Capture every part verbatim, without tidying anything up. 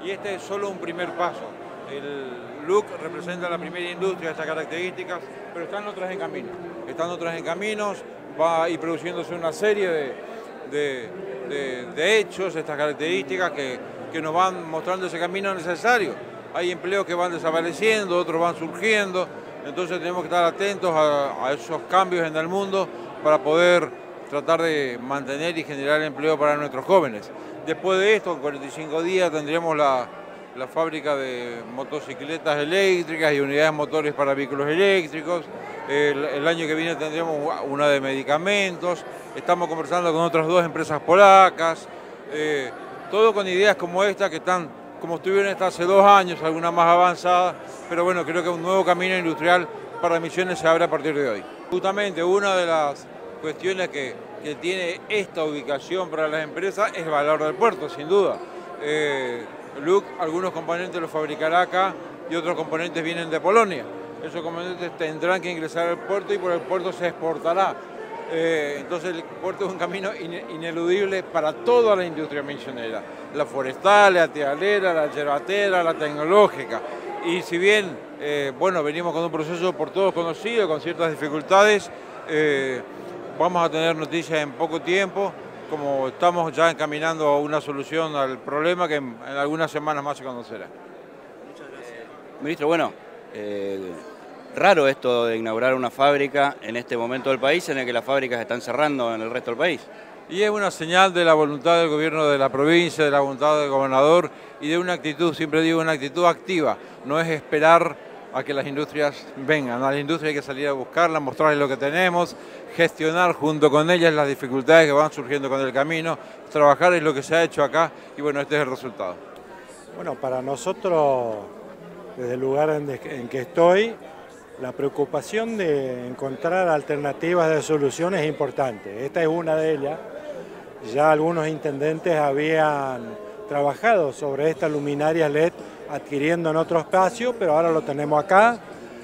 y este es solo un primer paso. El L U C representa la primera industria de estas características, pero están otras en camino. Están otras en caminos, va a ir produciéndose una serie de, de, de, de hechos, estas características que, que nos van mostrando ese camino necesario. Hay empleos que van desapareciendo, otros van surgiendo, entonces tenemos que estar atentos a, a esos cambios en el mundo para poder tratar de mantener y generar empleo para nuestros jóvenes. Después de esto, en cuarenta y cinco días, tendremos la, la fábrica de motocicletas eléctricas y unidades motores para vehículos eléctricos. El, el año que viene tendremos una de medicamentos. Estamos conversando con otras dos empresas polacas. Eh, todo con ideas como esta que están, como estuvieron estas hace dos años, algunas más avanzadas, pero bueno, creo que un nuevo camino industrial para Misiones se abre a partir de hoy. Justamente una de las cuestiones que, que tiene esta ubicación para las empresas es el valor del puerto, sin duda. Eh, L U C, algunos componentes los fabricará acá y otros componentes vienen de Polonia. Esos componentes tendrán que ingresar al puerto y por el puerto se exportará. Eh, entonces el puerto es un camino ineludible para toda la industria misionera, la forestal, la tealera, la yerbatera, la tecnológica. Y si bien, eh, bueno, venimos con un proceso por todos conocido, con ciertas dificultades, eh, vamos a tener noticias en poco tiempo, como estamos ya encaminando a una solución al problema que en, en algunas semanas más se conocerá. Muchas gracias. Ministro, bueno, eh, raro esto de inaugurar una fábrica en este momento del país en el que las fábricas están cerrando en el resto del país. Y es una señal de la voluntad del gobierno de la provincia, de la voluntad del gobernador y de una actitud, siempre digo, una actitud activa. No es esperar a que las industrias vengan, a la industria hay que salir a buscarlas, mostrarles lo que tenemos, gestionar junto con ellas las dificultades que van surgiendo con el camino, trabajar es lo que se ha hecho acá y bueno, este es el resultado. Bueno, para nosotros, desde el lugar en, de, en que estoy, la preocupación de encontrar alternativas de solución es importante. Esta es una de ellas. Ya algunos intendentes habían trabajado sobre estas luminarias L E D adquiriendo en otro espacio, pero ahora lo tenemos acá,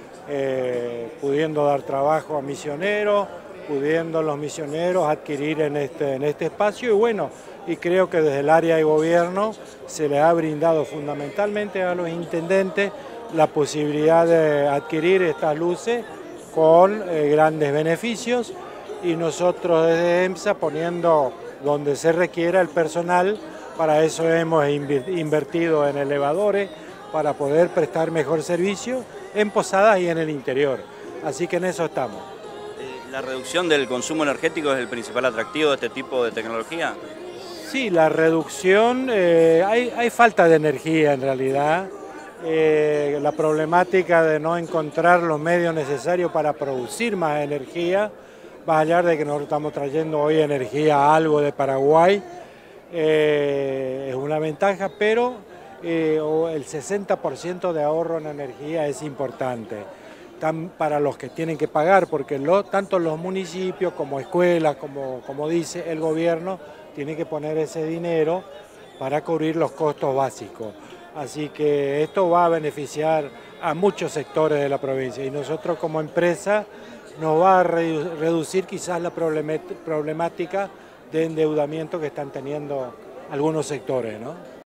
eh, pudiendo dar trabajo a misioneros, pudiendo los misioneros adquirir en este, en este espacio y bueno, y creo que desde el área de gobierno se le ha brindado fundamentalmente a los intendentes la posibilidad de adquirir estas luces con eh, grandes beneficios y nosotros desde EMSA poniendo donde se requiera el personal. Para eso hemos invertido en elevadores para poder prestar mejor servicio en posadas y en el interior. Así que en eso estamos. ¿La reducción del consumo energético es el principal atractivo de este tipo de tecnología? Sí, la reducción, eh, hay, hay falta de energía en realidad. Eh, la problemática de no encontrar los medios necesarios para producir más energía, más allá de que nosotros estamos trayendo hoy energía algo de Paraguay, eh, es una ventaja, pero eh, el sesenta por ciento de ahorro en energía es importante, tan para los que tienen que pagar, porque lo, tanto los municipios como escuelas, como, como dice el gobierno, tienen que poner ese dinero para cubrir los costos básicos. Así que esto va a beneficiar a muchos sectores de la provincia y nosotros como empresa nos va a reducir quizás la problemática de endeudamiento que están teniendo algunos sectores, ¿no?